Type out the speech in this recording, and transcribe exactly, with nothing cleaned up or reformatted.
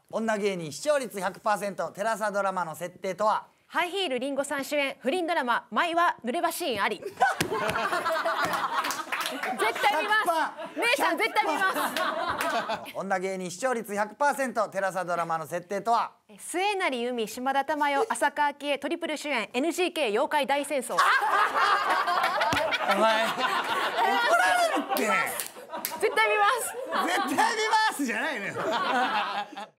女芸人視聴率 ひゃくパーセント テラサドラマの設定とは。 ハイヒールりんごさん主演不倫ドラマ舞は濡れ場シーンあり。絶対見ます姉さん、絶対見ます。 女芸人視聴率 ひゃくパーセント テラサドラマの設定とは。 末成由美、島田珠代、浅香昭恵トリプル主演 エヌジーケー 妖怪大戦争。 お前怒られるって。 絶対見ます絶対見ますじゃないのよ